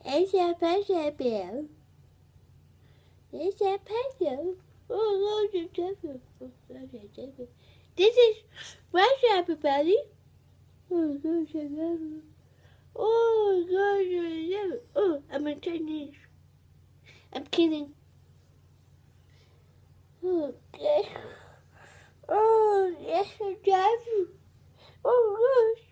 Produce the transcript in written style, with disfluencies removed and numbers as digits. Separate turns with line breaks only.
It's a pressure bill. It's a pressure. Oh, Lord, this is Russia, everybody. Oh, gosh, oh, gosh, oh, I'm in Chinese. I'm kidding. Oh, yes. Oh, yes, I love you. Oh, gosh.